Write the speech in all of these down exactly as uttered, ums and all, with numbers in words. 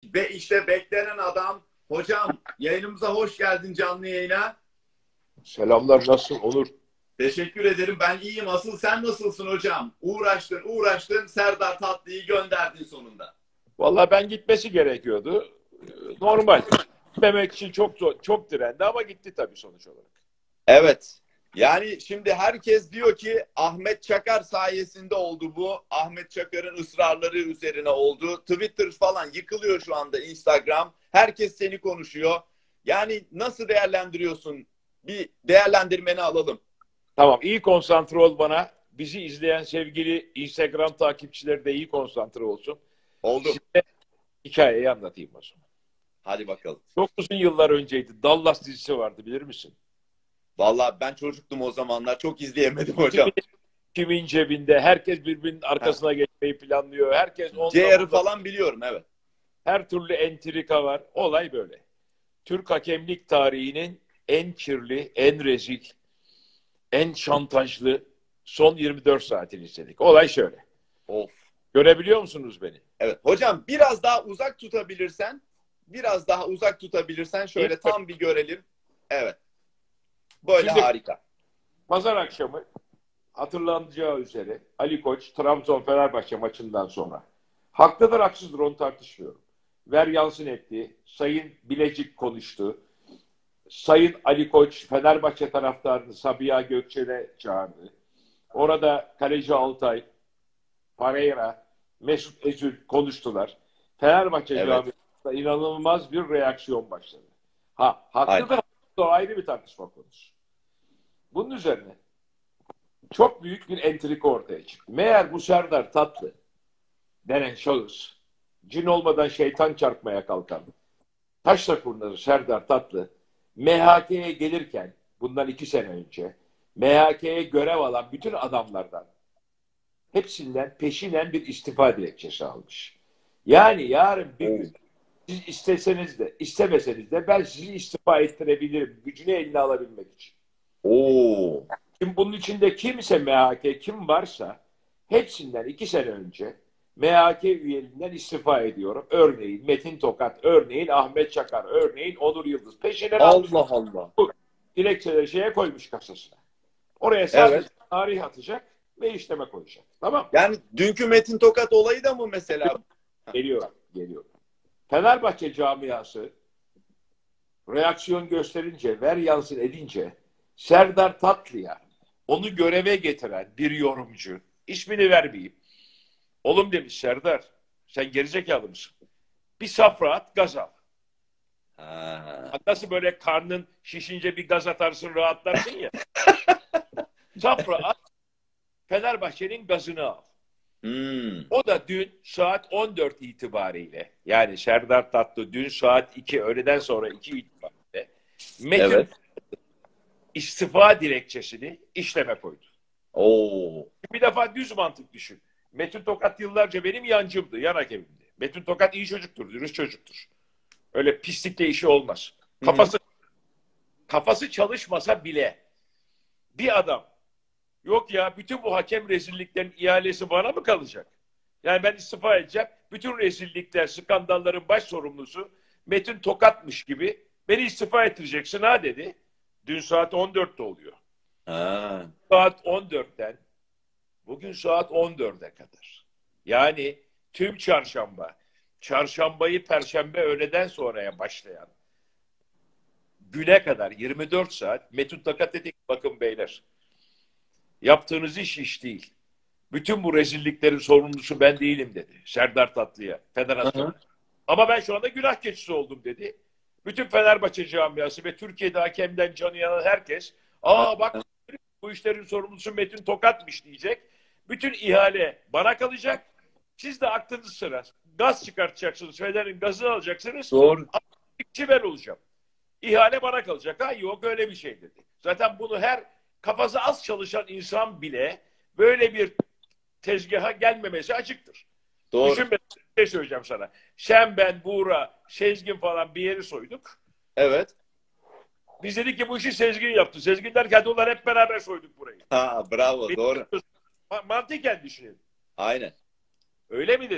ve işte beklenen adam. Hocam yayınımıza hoş geldin, canlı yayına. Selamlar, nasılsın Onur? Teşekkür ederim. Ben iyiyim. Asıl sen nasılsın hocam? Uğraştın, uğraştın. Serdar Tatlı'yı gönderdin sonunda. Vallahi ben gitmesi gerekiyordu. Normal. Gitmemek için çok zor, çok direndi ama gitti tabii sonuç olarak. Evet. Yani şimdi herkes diyor ki Ahmet Çakar sayesinde oldu bu. Ahmet Çakar'ın ısrarları üzerine oldu. Twitter falan yıkılıyor şu anda, Instagram. Herkes seni konuşuyor. Yani nasıl değerlendiriyorsun? Bir değerlendirmeni alalım. Tamam, iyi konsantre ol bana. Bizi izleyen sevgili Instagram takipçileri de iyi konsantre olsun. Oldu. Size hikayeyi anlatayım o zaman. Hadi bakalım. Çok uzun yıllar önceydi. Dallas dizisi vardı, bilir misin? Vallahi ben çocuktum o zamanlar. Çok izleyemedim hocam. Kimin, kimin cebinde? Herkes birbirinin arkasına geçmeyi planlıyor. Herkes C onunla R'ı burada. falan biliyorum, evet. Her türlü entrika var. Olay böyle. Türk hakemlik tarihinin en kirli, en rezil, en şantajlı son yirmi dört saatini izledik. Olay şöyle. Of. Görebiliyor musunuz beni? Evet. Hocam biraz daha uzak tutabilirsen, biraz daha uzak tutabilirsen şöyle tam bir görelim. Evet. Böyle Şimdi harika. pazar akşamı hatırlanacağı üzere Ali Koç Trabzon-Fenerbahçe maçından sonra haklıdır haksızdır onu tartışmıyorum. Ver yansın etti. Sayın Bilecik konuştu. Sayın Ali Koç Fenerbahçe taraftarını Sabiha Gökçen'e çağırdı. Orada kaleci Altay, Pereira, Mesut Özil konuştular. Fenerbahçe Evet. camiasında inanılmaz bir reaksiyon başladı. Ha, haklı da o ayrı bir tartışma konusu. Bunun üzerine çok büyük bir entrika ortaya çıktı. Meğer bu Serdar Tatlı denen şahıs, cin olmadan şeytan çarpmaya kalkan taşla kurnazı Serdar Tatlı M H K'ye gelirken bundan iki sene önce M H K'ye görev alan bütün adamlardan hepsinden peşinen bir istifa dilekçesi almış. Yani yarın bir gün siz isteseniz de istemeseniz de ben sizi istifa ettirebilirim. Gücünü eline alabilmek için. Oo. Şimdi bunun içinde kimse M H K kim varsa hepsinden iki sene önce M H K üyeliğinden istifa ediyorum. Örneğin Metin Tokat, örneğin Ahmet Çakar, örneğin Onur Yıldız. Peşinden almış. Allah Allah. Bu dilekçeleri şeye koymuş kasasına. Oraya sadece Evet. tarih atacak ve işleme koyacak. Tamam. Yani dünkü Metin Tokat olayı da mı mesela? Geliyor, geliyor. Fenerbahçe camiası reaksiyon gösterince, ver yansın edince Serdar Tatlı'ya onu göreve getiren bir yorumcu, ismini vermeyeyim. Oğlum demiş Serdar, sen gerizekalı mısın? Bir safra at, gaz al. Ha. Nasıl böyle karnın şişince bir gaz atarsın, rahatlarsın ya. Safra at, Fenerbahçe'nin gazını al. Hmm. O da dün saat on dört itibariyle, yani Serdar Tatlı dün saat iki, öğleden sonra iki itibariyle Metin Evet. istifa dilekçesini işleme koydu. Oo. Bir defa düz mantık düşün. Metin Tokat yıllarca benim yancımdı, yan hakemimdi. Metin Tokat iyi çocuktur, dürüst çocuktur. Öyle pislikle işi olmaz. Kafası Hı-hı. kafası çalışmasa bile bir adam, yok ya bütün bu hakem rezilliklerin ihalesi bana mı kalacak? Yani ben istifa edeceğim. Bütün rezillikler, skandalların baş sorumlusu Metin Tokat'mış gibi beni istifa ettireceksin ha dedi. Dün saat on dörtte oluyor. Ha. Saat on dörtten bugün saat on dörde kadar. Yani tüm çarşamba, çarşambayı perşembe öğleden sonraya başlayan güne kadar yirmi dört saat Metin Tokat dedik, bakın beyler, yaptığınız iş iş değil. Bütün bu rezilliklerin sorumlusu ben değilim dedi Serdar Tatlı'ya, federasyona. Ama ben şu anda günah keçisi oldum dedi. Bütün Fenerbahçe camiası ve Türkiye'de hakemden canı yanan herkes, aa bak bu işlerin sorumlusu Metin Tokat'mış diyecek. Bütün ihale bana kalacak. Siz de aklınız sıra gaz çıkartacaksınız. Fener'in gazını alacaksınız. Doğru. Kişi ben olacağım. İhale bana kalacak. Ha yok öyle bir şey dedi. Zaten bunu her kafası az çalışan insan bile böyle bir tezgaha gelmemesi açıktır. Doğru. Düşün, ben bir şey söyleyeceğim sana. Sen, ben, Buğra, Sezgin falan bir yeri soyduk. Evet. Biz dedik ki bu işi Sezgin yaptı. Sezgin derken onlar hep beraber soyduk burayı. Ha, bravo, doğru. Mantıken düşünelim. Aynen. Öyle mi dedi?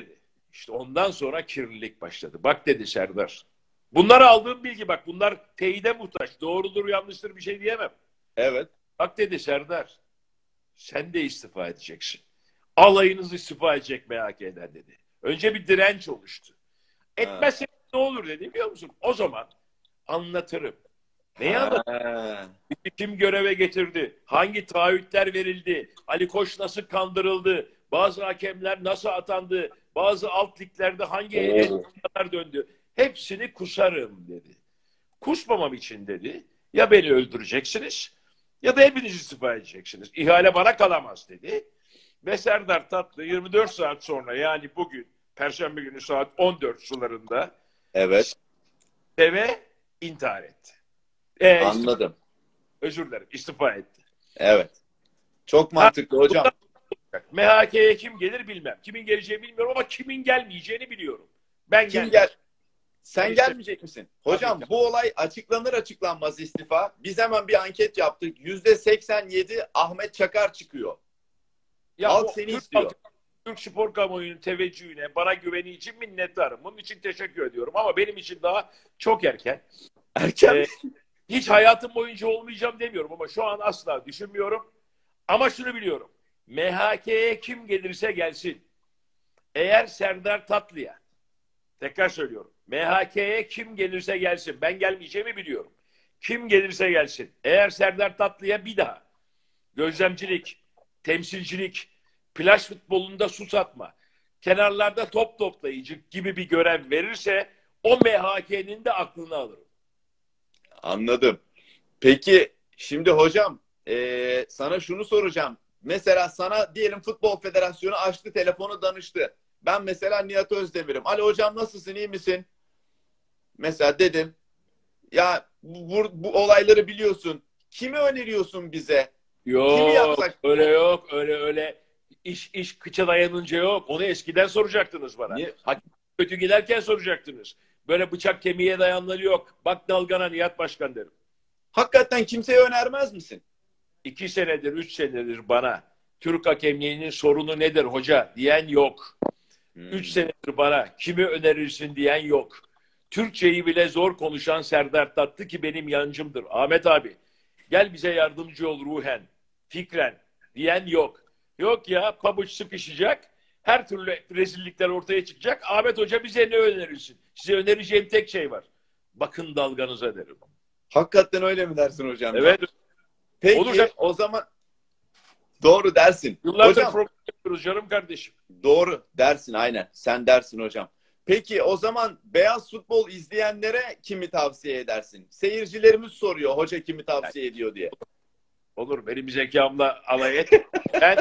İşte ondan sonra kirlilik başladı. Bak dedi Serdar. Bunları aldığım bilgi bak. Bunlar teyide muhtaç. Doğrudur yanlıştır bir şey diyemem. Evet. Bak dedi Serdar. Sen de istifa edeceksin. Alayınız istifa edecek M H K'den dedi. Önce bir direnç oluştu. Etmezse ne olur dedi biliyor musun? O zaman anlatırım. Neyi anlatırım? Kim göreve getirdi? Hangi taahhütler verildi? Ali Koç nasıl kandırıldı? Bazı hakemler nasıl atandı? Bazı alt liglerde hangi entrikalar döndü? Hepsini kusarım dedi. Kusmamam için dedi. Ya beni öldüreceksiniz ya da hepiniz istifa edeceksiniz. İhale bana kalamaz dedi. Ve Serdar Tatlı yirmi dört saat sonra yani bugün Perşembe günü saat on dört sularında Evet. eve intihar etti. Ee, Anladım. istifa, özür dilerim istifa etti. Evet. Çok mantıklı ha, hocam. M H K'ye kim gelir bilmem. Kimin geleceğini bilmiyorum ama kimin gelmeyeceğini biliyorum. Ben kim gel. gel Sen ben işte... gelmeyecek misin? Hocam Tabii bu olay açıklanır açıklanmaz istifa. Biz hemen bir anket yaptık. yüzde seksen yedi Ahmet Çakar çıkıyor. Ya Halk seni Türk istiyor. Halk, Türk spor kamuoyunun teveccühüne, bana güveni için minnettarım. Bunun için teşekkür ediyorum. Ama benim için daha çok erken. Erken ee, Hiç hayatım boyunca olmayacağım demiyorum ama şu an asla düşünmüyorum. Ama şunu biliyorum. M H K'ye kim gelirse gelsin. Eğer Serdar Tatlı'ya, tekrar söylüyorum. M H K'ye kim gelirse gelsin. Ben gelmeyeceğimi biliyorum. Kim gelirse gelsin. Eğer Serdar Tatlı'ya bir daha gözlemcilik, temsilcilik, plaj futbolunda su satma, kenarlarda top toplayıcı gibi bir görev verirse o M H K'nin de aklını alırım. Anladım. Peki şimdi hocam e, sana şunu soracağım. Mesela sana diyelim Futbol Federasyonu açtı telefonu danıştı. Ben mesela Nihat Özdemir'im. Ali hocam nasılsın iyi misin? Mesela dedim. Ya bu, bu olayları biliyorsun. Kimi öneriyorsun bize? Yok Kimi yapsak? öyle yok öyle öyle. İş, iş kıça dayanınca yok. Onu eskiden soracaktınız bana. Niye? Hakim kötü giderken soracaktınız. Böyle bıçak kemiğe dayanları yok. Bak dalgana Nihat Başkan derim. Hakikaten kimseye önermez misin? İki senedir, üç senedir bana Türk hakemliğinin sorunu nedir hoca diyen yok. Hmm. Üç senedir bana kimi önerirsin diyen yok. Türkçeyi bile zor konuşan Serdar Tatlı ki benim yancımdır. Ahmet abi gel bize yardımcı ol ruhen, fikren diyen yok. Yok ya pabuç sıkışacak. Her türlü rezillikler ortaya çıkacak. Ahmet Hoca bize ne önerirsin? Size önereceğim tek şey var. Bakın dalganıza derim. Hakikaten öyle mi dersin hocam? Evet. Ya? Peki Olacak. O zaman doğru dersin. Yıllardır hocam, program yapıyoruz canım kardeşim. Doğru dersin aynen. Sen dersin hocam. Peki o zaman beyaz futbol izleyenlere kimi tavsiye edersin? Seyircilerimiz soruyor hoca kimi tavsiye yani, ediyor diye. Olur benim zekamla alay et. Ben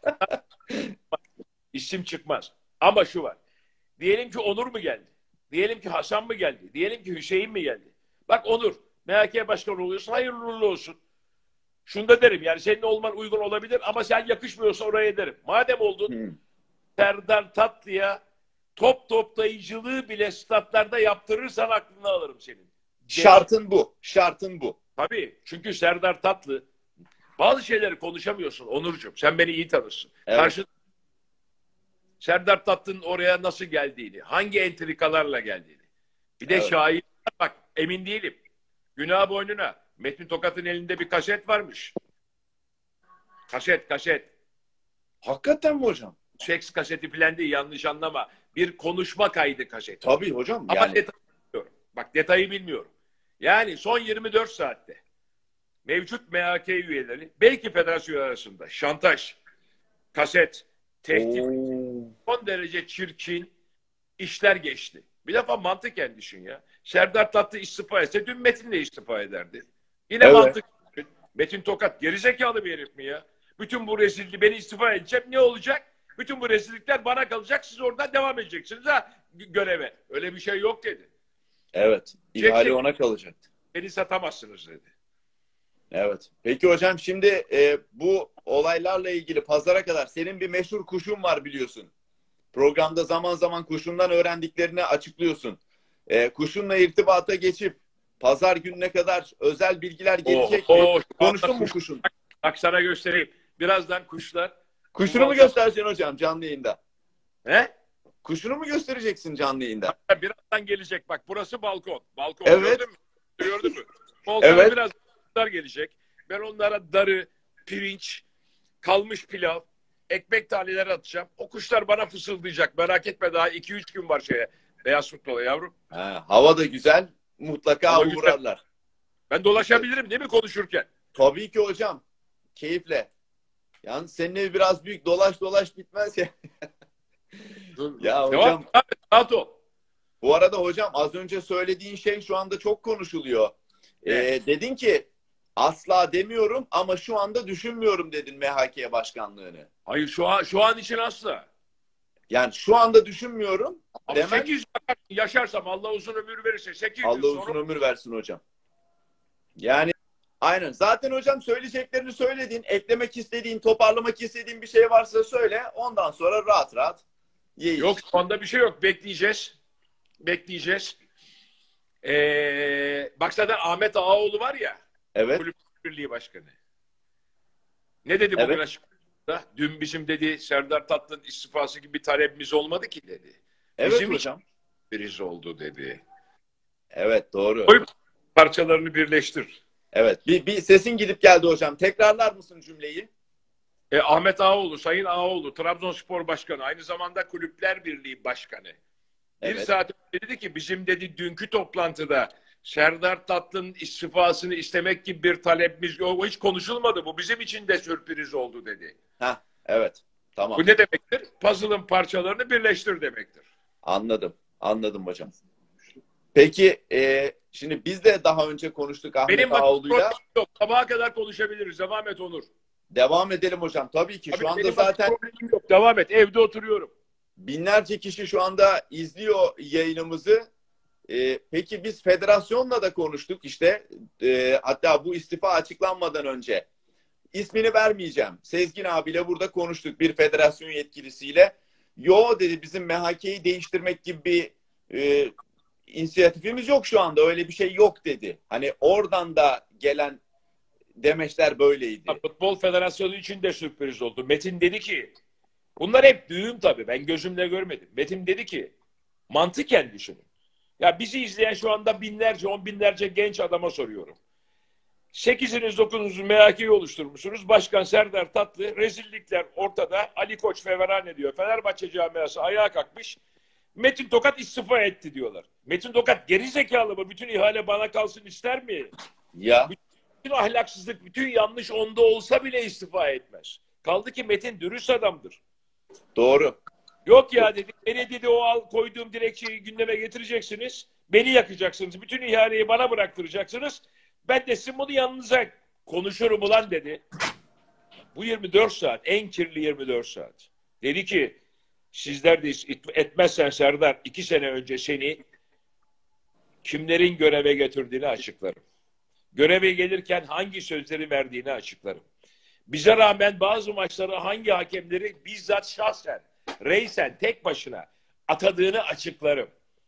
isim çıkmaz. Ama şu var. Diyelim ki Onur mu geldi? Diyelim ki Hasan mı geldi? Diyelim ki Hüseyin mi geldi? Bak Onur M H K başkanı oluyorsun hayırlı uğurlu olsun. Şunu da derim yani senin olman uygun olabilir ama sen yakışmıyorsa oraya derim. Madem oldun hmm. Serdar Tatlı'ya top toplayıcılığı bile statlarda yaptırırsan aklını alırım senin. Şartın bu. Şartın bu. Tabii. Çünkü Serdar Tatlı bazı şeyleri konuşamıyorsun Onurcuğum. Sen beni iyi tanırsın. Evet. Karşı Serdar Tatlı'nın oraya nasıl geldiğini, hangi entrikalarla geldiğini. Bir de evet. Şair bak emin değilim. Günah boynuna. Metin Tokat'ın elinde bir kaset varmış. Kaset, kaset. Hakikaten mi hocam? Seks kaseti falan değil, yanlış anlama. Bir konuşma kaydı kaseti. Tabii hocam. Ama yani... detayı bilmiyorum. Bak detayı bilmiyorum. Yani son yirmi dört saatte mevcut M H K üyeleri belki federasyon arasında şantaj, kaset, tehdit, Oo. son derece çirkin işler geçti. Bir defa mantıken düşün ya. Serdar Tatlı istifa etse dün Metin de istifa ederdi. Yine evet. mantık. Metin Tokat gerizekalı bir herif mi ya? Bütün bu rezilliği beni istifa edeceğim. Ne olacak? Bütün bu rezillikler bana kalacak. Siz oradan devam edeceksiniz ha göreve. Öyle bir şey yok dedi. Evet. İhale ona kalacak. Beni satamazsınız dedi. Evet. Peki hocam şimdi e, bu olaylarla ilgili pazara kadar senin bir meşhur kuşun var biliyorsun. Programda zaman zaman kuşundan öğrendiklerini açıklıyorsun. E, kuşunla irtibata geçip pazar gününe kadar özel bilgiler gelecek oh, mi? Oh, Konuştun mu kuşun? Bak, bak sana göstereyim. Birazdan kuşlar. Kuşunu mu göstereceksin hocam canlı yayında? He? Kuşunu mu göstereceksin canlı yayında? Birazdan gelecek. Bak burası balkon. Balkon Evet. gördün mü? Gördün mü? Balkona Evet. biraz kuşlar gelecek. Ben onlara darı, pirinç, kalmış pilav, ekmek taneleri atacağım. O kuşlar bana fısıldayacak. Merak etme, daha iki üç gün var şeye. Beyaz futbola yavrum. Ha, hava da güzel. Mutlaka Hava güzel. uğrarlar. Ben dolaşabilirim değil mi konuşurken? Tabii ki hocam. Keyifle. Yalnız senin evi biraz büyük. Dolaş dolaş bitmez ya. Ya Devam. hocam, Rahat ol. bu arada hocam az önce söylediğin şey şu anda çok konuşuluyor. Ee, Evet. dedin ki asla demiyorum ama şu anda düşünmüyorum dedin M H K başkanlığını. Hayır şu an şu an için asla. Yani şu anda düşünmüyorum. Ama Demen, sekiz yaşarsam Allah uzun ömür verirse sekiz yıl Allah sonra uzun ömür versin hocam. Yani aynen. Zaten hocam söyleyeceklerini söyledin. Eklemek istediğin, toparlamak istediğin bir şey varsa söyle. Ondan sonra rahat rahat ye iç. yok, şu anda bir şey yok. Bekleyeceğiz. Bekleyeceğiz. Ee, bak zaten Ahmet Ağaoğlu var ya, Evet. Kulüp Birliği Başkanı. Ne dedi bugün Evet. açıklamada? Dün bizim dedi Serdar Tatlı'nın istifası gibi bir talebimiz olmadı ki dedi. Evet Bizim hocam. biriz oldu dedi. Evet doğru. Koy parçalarını birleştir. Evet. Bir, bir sesin gidip geldi hocam. Tekrarlar mısın cümleyi? E, Ahmet Ağaoğlu, Sayın Ağaoğlu, Trabzonspor Başkanı, aynı zamanda Kulüpler Birliği Başkanı. Bir Evet. saat önce dedi ki bizim dedi dünkü toplantıda Serdar Tatlı'nın istifasını istemek gibi bir talebimiz yok. O hiç konuşulmadı. Bu bizim için de sürpriz oldu dedi. Heh, evet. Tamam. Bu ne demektir? Puzzle'ın parçalarını birleştir demektir. Anladım. Anladım hocam. Peki e, şimdi biz de daha önce konuştuk Ahmet Benim Ağaoğlu'yla. yok. Sabaha kadar konuşabiliriz. Devam et Onur. Devam edelim hocam. Tabii ki Tabii şu anda benim zaten problemim yok. Devam et. Evde oturuyorum. binlerce kişi şu anda izliyor yayınımızı. E, peki biz federasyonla da konuştuk işte. E, hatta bu istifa açıklanmadan önce. İsmini vermeyeceğim. Sezgin abiyle burada konuştuk bir federasyon yetkilisiyle. Yo dedi bizim M H K'yi değiştirmek gibi bir e, inisiyatifimiz yok şu anda. Öyle bir şey yok dedi. Hani oradan da gelen demeçler böyleydi. Futbol Federasyonu için de sürpriz oldu. Metin dedi ki, bunlar hep düğüm tabii. Ben gözümle görmedim. Metin dedi ki, mantıken düşünün. Ya bizi izleyen şu anda binlerce, on binlerce genç adama soruyorum. Sekiziniz, dokuzunuz M H K'yi oluşturmuşsunuz. Başkan Serdar Tatlı, rezillikler ortada. Ali Koç feveran ediyor. Fenerbahçe camiası ayağa kalkmış. Metin Tokat istifa etti diyorlar. Metin Tokat geri zekalı mı? Bütün ihale bana kalsın ister mi? Ya Bütün ahlaksızlık, bütün yanlış onda olsa bile istifa etmez. Kaldı ki Metin dürüst adamdır. doğru. Yok ya dedi, beni dedi o al koyduğum dilekçeyi gündeme getireceksiniz. Beni yakacaksınız. Bütün ihaleyi bana bıraktıracaksınız. Ben de sizin bunu yanınıza konuşurum ulan dedi. Bu yirmi dört saat, en kirli yirmi dört saat. Dedi ki, sizler de etmezsen Serdar, iki sene önce seni kimlerin göreve getirdiğini açıklarım. Göreve gelirken hangi sözleri verdiğini açıklarım. Bize rağmen bazı maçları hangi hakemleri bizzat şahsen, reysen, tek başına atadığını açıklarım.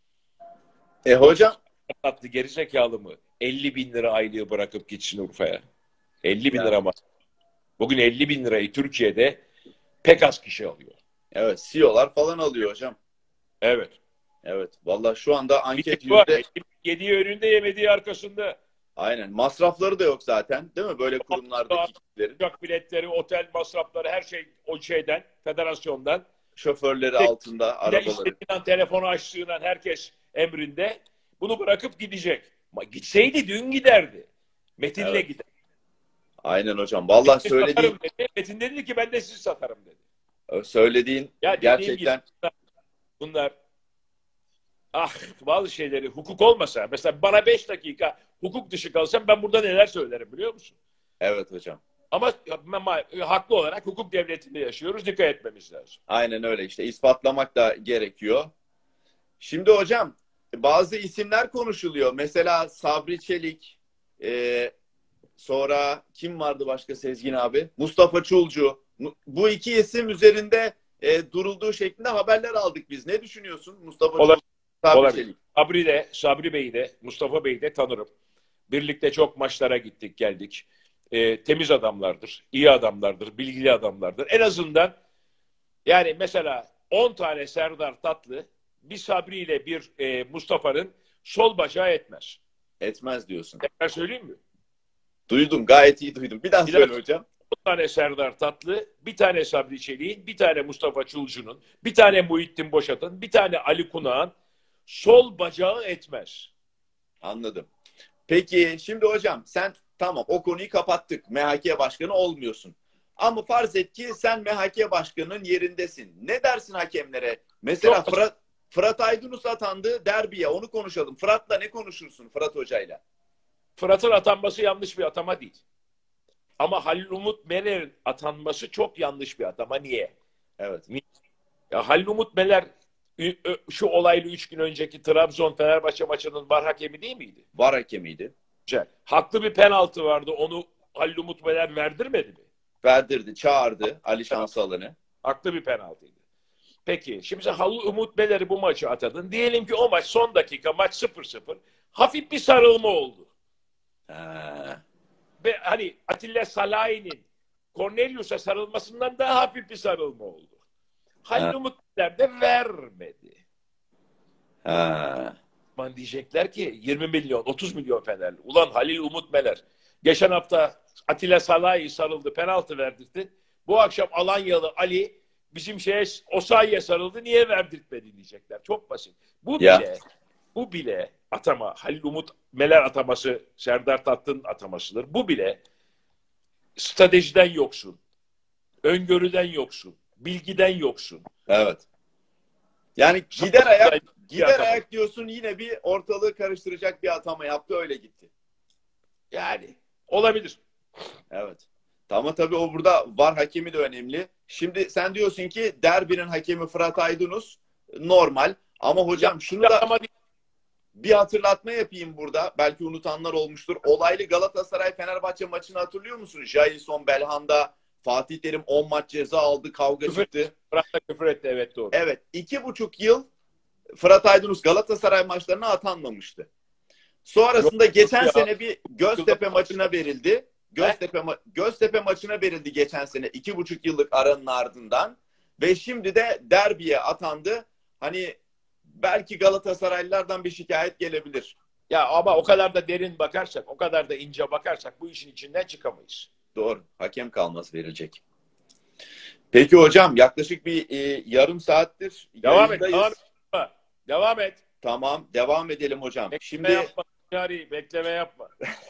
E hocam. Tatlı gerizekalı mı? elli bin lira aylığı bırakıp gitsin Urfa'ya. elli bin Yani. lira mı? Bugün elli bin lirayı Türkiye'de pek az kişi alıyor. Evet, C E O'lar falan alıyor hocam. Evet. Evet. Vallahi şu anda anket Bir var. yüzde... Yediği önünde, yemediği arkasında. Aynen. Masrafları da yok zaten. Değil mi? Böyle kurumlardaki kişilerin. Uçak biletleri, otel masrafları, her şey o şeyden, federasyondan. Şoförleri altında, arabaları. İstediğinden, telefonu açtığından herkes emrinde. Bunu bırakıp gidecek. Ama gitseydi dün giderdi. Metin'le Evet. gider. Aynen hocam. Vallahi Siz söylediğin, satarım dedi. Metin dedi ki ben de sizi satarım dedi. söylediğin Ya gerçekten gibi, bunlar ah bazı şeyleri hukuk olmasa, mesela bana beş dakika hukuk dışı kalsam ben burada neler söylerim biliyor musun? evet hocam. Ama, ama haklı olarak hukuk devletinde yaşıyoruz. Dikkat etmemiz lazım. Aynen öyle işte. İspatlamak da gerekiyor. Şimdi hocam bazı isimler konuşuluyor. Mesela Sabri Çelik, e, sonra kim vardı başka Sezgin abi? Mustafa Çulcu. Bu iki isim üzerinde e, durulduğu şeklinde haberler aldık biz. Ne düşünüyorsun Mustafa Olabilir. Çulcu, Sabri Olabilir. Çelik? Sabri de, Sabri Bey'i de, Mustafa Bey'i de tanırım. Birlikte çok maçlara gittik, geldik. E, temiz adamlardır, iyi adamlardır, bilgili adamlardır. En azından yani mesela on tane Serdar Tatlı bir Sabri ile bir e, Mustafa'nın sol bacağı etmez. Etmez diyorsun. Tekrar söyleyeyim mi? Duydum, gayet iyi duydum. Bir daha Bir söyle hocam. on tane Serdar Tatlı, bir tane Sabri Çelik'in, bir tane Mustafa Çulcu'nun, bir tane Muhittin Boşat'ın, bir tane Ali Kunak'ın sol bacağı etmez. Anladım. Peki şimdi hocam sen tamam o konuyu kapattık. M H K başkanı olmuyorsun. Ama farz et ki sen M H K başkanının yerindesin. Ne dersin hakemlere? Mesela Çok... Fırat, Fırat Aydınus atandı derbiye, onu konuşalım. Fırat'la ne konuşursun Fırat Hoca'yla? Fırat'ın atanması yanlış bir atama değil. Ama Halil Umut Meler'in atanması çok yanlış bir atama. Niye? Evet. Ya Halil Umut Meler şu olaylı üç gün önceki Trabzon-Fenerbahçe maçının var hakemi değil miydi? Var hakemiydi. Güzel. Haklı bir penaltı vardı. Onu Halil Umut Meler verdirmedi mi? Verdirdi, çağırdı Ali Şansalan'ı. Haklı bir penaltıydı. Peki şimdi sen Halil Umut Meler'i bu maçı atadın. Diyelim ki o maç son dakika maç sıfır sıfır. Hafif bir sarılma oldu. Ha. Ve hani Atilla Salahi'nin Cornelius'a sarılmasından daha hafif bir sarılma oldu. Halil Umut Meler de vermedi. Ha. Man diyecekler ki yirmi milyon, otuz milyon Fenerli. Ulan Halil Umut Meler geçen hafta Atilla Salahi sarıldı, penaltı verdirdi. Bu akşam Alanyalı Ali bizim şeye Osayi'ye sarıldı, niye verdirtmedi diyecekler. Çok basit. Bu Ya. bile bu bile atama, Halil Umut Meler ataması, Serdar Tatlı'nın atamasıdır. Bu bile stratejiden yoksun, öngörüden yoksun, bilgiden yoksun. Evet. Yani gider ayak gider ayak diyorsun, yine bir ortalığı karıştıracak bir atama yaptı, öyle gitti. Yani olabilir. Evet. Ama tabii o burada var hakemi de önemli. Şimdi sen diyorsun ki derbinin hakemi Fırat Aydınus normal. Ama hocam şunu da bir hatırlatma yapayım burada. Belki unutanlar olmuştur. Olaylı Galatasaray-Fenerbahçe maçını hatırlıyor musun? Jailson Belhanda, Fatih Terim on maç ceza aldı, kavga küfür, çıktı. Fırat'la küfür etti, evet doğru. Evet. iki buçuk yıl Fırat Aydınus Galatasaray maçlarına atanmamıştı. Sonrasında yok, geçen yok sene bir Göztepe maçına verildi. Göztepe, ma Göztepe maçına verildi geçen sene iki buçuk yıllık aranın ardından. Ve şimdi de derbiye atandı. Hani belki Galatasaraylılardan bir şikayet gelebilir. Ya ama o kadar da derin bakarsak, o kadar da ince bakarsak bu işin içinden çıkamayız. Doğru. Hakem kalması verilecek. Peki hocam, yaklaşık bir e, yarım saattir devam et, yayındayız. devam et. Devam et. Tamam, devam edelim hocam. Bekleme Şimdi yapma. Cari, bekleme yapma.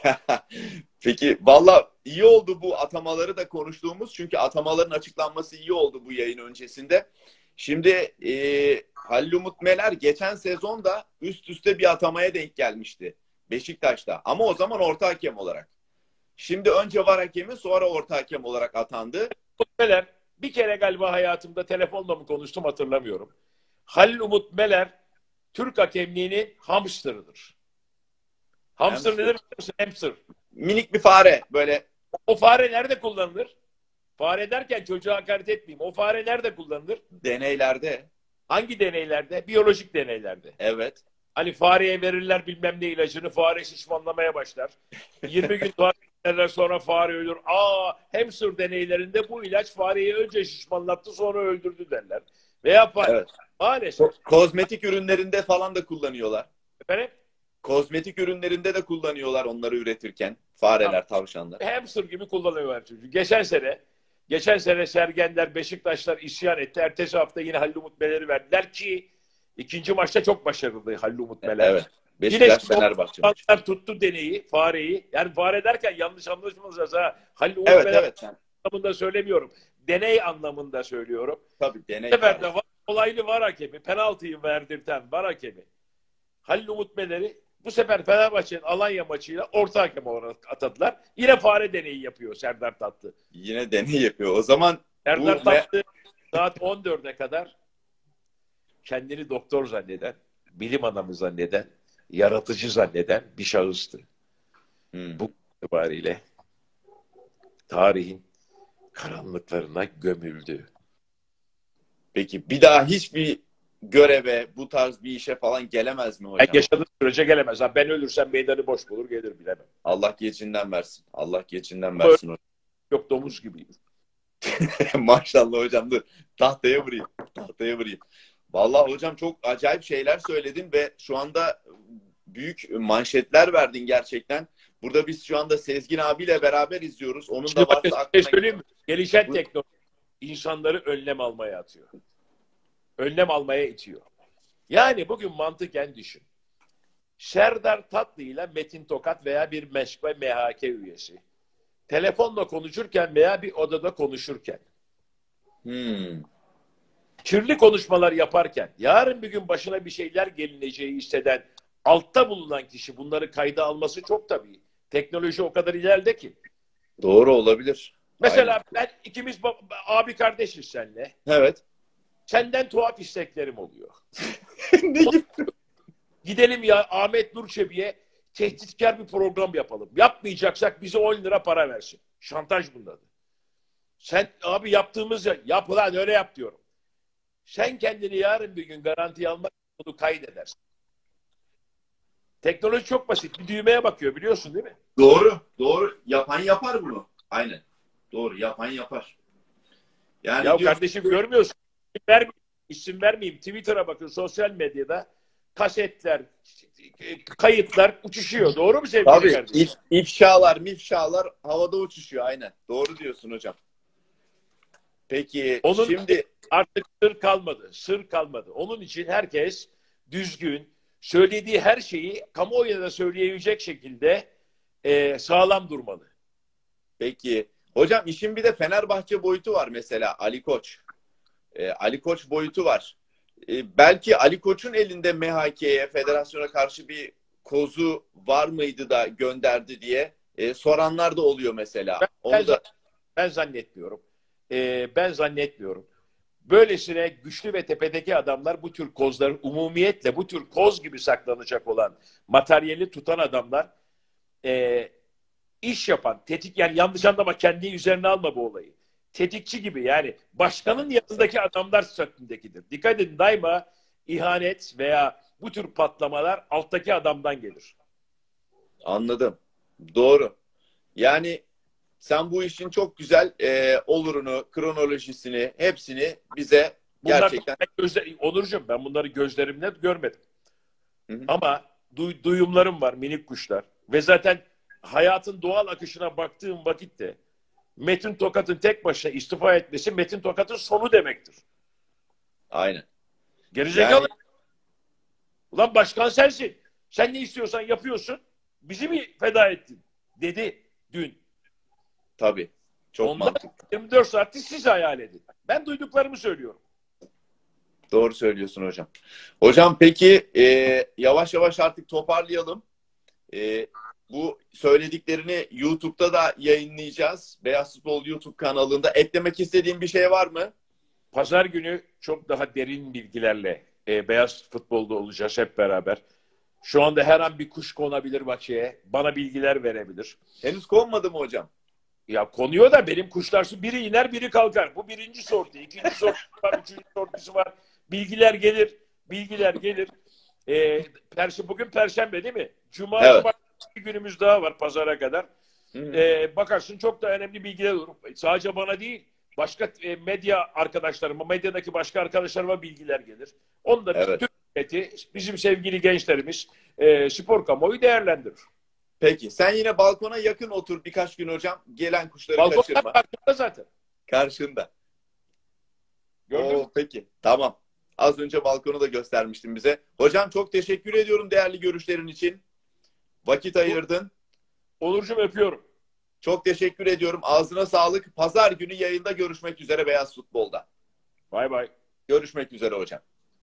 Peki valla iyi oldu bu atamaları da konuştuğumuz. Çünkü atamaların açıklanması iyi oldu bu yayın öncesinde. Şimdi e, Halil Umut Meler geçen sezon da üst üste bir atamaya denk gelmişti Beşiktaş'ta. Ama o zaman orta hakem olarak. Şimdi önce var hakemi, sonra orta hakem olarak atandı. Umut Meler bir kere galiba hayatımda telefonla mı konuştum hatırlamıyorum. Halil Umut Meler Türk hakemliğinin hamsterıdır. Hamster, hamster. Nedir? Hamster. Minik bir fare böyle. O fare nerede kullanılır? Fare derken çocuğa hakaret etmeyeyim. O fare nerede kullanılır? Deneylerde. Hangi deneylerde? Biyolojik deneylerde. Evet. Hani fareye verirler bilmem ne ilacını, fare şişmanlamaya başlar. yirmi gün fare sonra fare ölür. Aa, hamster deneylerinde bu ilaç fareyi önce şişmanlattı sonra öldürdü derler. Veya evet. maalesef. Ko kozmetik ürünlerinde falan da kullanıyorlar. Efendim? Kozmetik ürünlerinde de kullanıyorlar onları üretirken. Fareler, tamam. Tavşanlar. Hamster gibi kullanıyorlar çocuğu. Geçen sene geçen sene Sergenler, Beşiktaşlar isyan etti. Ertesi hafta yine Halil Umut Meler'i verdiler ki ikinci maçta çok başarılıydı Halil Umut Meler. Evet. Beşiktaş Fenerbahçe maçı. Tuttu deneyi, fareyi. Yani fare derken yanlış anlaşılmaz ha. Halil Umut evet, Meler evet. anlamında söylemiyorum. Deney anlamında söylüyorum. Tabii deney. Bu sefer de var, olaylı var hakemi, penaltıyı verdirten var hakemi Halil Umut Meler'i bu sefer Fenerbahçe'nin Alanya maçıyla orta hakem olarak atadılar. Yine fare deneyi yapıyor Serdar Tatlı. Yine deney yapıyor. O zaman Serdar Tatlı saat on dörde kadar kendini doktor zanneden, bilim adamı zanneden, yaratıcı zanneden bir şahıstı. Hmm. Bu itibariyle tarihin karanlıklarına gömüldü. Peki bir daha hiçbir göreve, bu tarz bir işe falan gelemez mi hocam? Yani yaşadığı sürece gelemez. Ben ölürsem meydanı boş bulur gelir bilemem. Allah geçinden versin. Allah geçinden versin hocam. Yok domuz gibiyim. Maşallah hocam, dur. Tahtaya vurayım. Tahtaya vurayım. Vallahi hocam çok acayip şeyler söyledin ve şu anda büyük manşetler verdin gerçekten. Burada biz şu anda Sezgin abiyle beraber izliyoruz. Onun Şimdi da bakın varsa size aklına... söyleyeyim mi? Gelişen Bu- teknoloji insanları önlem almaya atıyor. Önlem almaya itiyor. Yani bugün mantıken düşün. Serdar Tatlı ile Metin Tokat veya bir meşk ve M H K üyesi telefonla konuşurken veya bir odada konuşurken Hmm, kirli konuşmalar yaparken yarın bir gün başına bir şeyler gelineceği hisseden altta bulunan kişi bunları kayda alması çok tabii. Teknoloji o kadar ileride ki. doğru olabilir. Mesela Aynen. ben ikimiz abi kardeşiz seninle. Evet. Senden tuhaf isteklerim oluyor. Ne gibi? Gidelim ya Ahmet Nur Çebi'ye tehditkar bir program yapalım. Yapmayacaksak bize on lira para versin. Şantaj bunun adı. Sen abi yaptığımız yap lan öyle yap diyorum. Sen kendini yarın bir gün garantiye almak için bunu kaydedersin. Teknoloji çok basit. Bir düğmeye bakıyor biliyorsun değil mi? Doğru. Doğru. Yapan yapar bunu. Aynen. Doğru. Yapan yapar. Yani Ya diyorsun... kardeşim görmüyorsun. İsim vermeyeyim, isim vermeyeyim. Twitter'a bakın sosyal medyada kasetler, kayıtlar uçuşuyor. Doğru mu sevgili Tabii. kardeşim? if, ifşalar, mifşalar havada uçuşuyor. Aynen. Doğru diyorsun hocam. Peki Onun şimdi... artık sır kalmadı. Sır kalmadı. Onun için herkes düzgün, söylediği her şeyi kamuoyuna da söyleyebilecek şekilde e, sağlam durmalı. Peki. Hocam işin bir de Fenerbahçe boyutu var mesela, Ali Koç. Ee, Ali Koç boyutu var. Ee, belki Ali Koç'un elinde M H K'ye, federasyona karşı bir kozu var mıydı da gönderdi diye e, soranlar da oluyor mesela. Ben, Onu ben, da... ben zannetmiyorum. E, ben zannetmiyorum. Böylesine güçlü ve tepedeki adamlar bu tür kozların umumiyetle bu tür koz gibi saklanacak olan materyali tutan adamlar e, iş yapan, tetik yani yanlış anlama kendi üzerine alma bu olayı. Tetikçi gibi yani başkanın yanındaki adamlar şeklindekidir. Dikkat edin daima ihanet veya bu tür patlamalar alttaki adamdan gelir. Anladım. Doğru. Yani sen bu işin çok güzel e, olurunu, kronolojisini, hepsini bize Bunlar gerçekten... ben gözle, Onurcuğum ben bunları gözlerimle görmedim. Hı hı. Ama duy, duyumlarım var minik kuşlar. Ve zaten hayatın doğal akışına baktığım vakitte Metin Tokat'ın tek başına istifa etmesi Metin Tokat'ın sonu demektir. Aynen. Gerizekalı. Yani Ulan başkan sensin. Sen ne istiyorsan yapıyorsun. Bizi mi feda ettin? Dedi dün. tabii. Çok Ondan mantıklı. yirmi dört saati siz hayal edin. Ben duyduklarımı söylüyorum. Doğru söylüyorsun hocam. Hocam peki e, yavaş yavaş artık toparlayalım. E, bu söylediklerini YouTube'da da yayınlayacağız. Beyaz Futbol YouTube kanalında. Eklemek istediğin bir şey var mı? Pazar günü çok daha derin bilgilerle e, beyaz futbolda olacağız hep beraber. Şu anda her an bir kuş konabilir bahçeye. Bana bilgiler verebilir. Henüz konmadı mı hocam? Ya konuyor da benim kuşlar biri iner biri kalkar. Bu birinci sortu. İkinci sortu var. Üçüncü sortusu var. Bilgiler gelir. Bilgiler gelir. Ee, perşi, bugün Perşembe değil mi? Cuma, Evet. Cuma bir günümüz daha var pazara kadar. Hı hı. Ee, bakarsın çok da önemli bilgiler olur. Sadece bana değil. Başka e, medya arkadaşlarıma, medyadaki başka arkadaşlarıma bilgiler gelir. Onu da Evet. Türk milleti, bizim sevgili gençlerimiz e, spor kamuoyu değerlendirir. Peki. Sen yine balkona yakın otur birkaç gün hocam. Gelen kuşları Balkondan kaçırma. karşımda zaten. Karşında. Gördün mü? Oo, peki. Tamam. Az önce balkonu da göstermiştin bize. Hocam çok teşekkür ediyorum değerli görüşlerin için. Vakit ayırdın. Onurcuğum öpüyorum. Çok teşekkür ediyorum. Ağzına sağlık. Pazar günü yayında görüşmek üzere Beyaz Futbol'da. Bay bay. Görüşmek üzere hocam.